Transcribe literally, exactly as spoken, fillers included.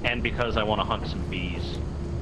and because I want to hunt some bees.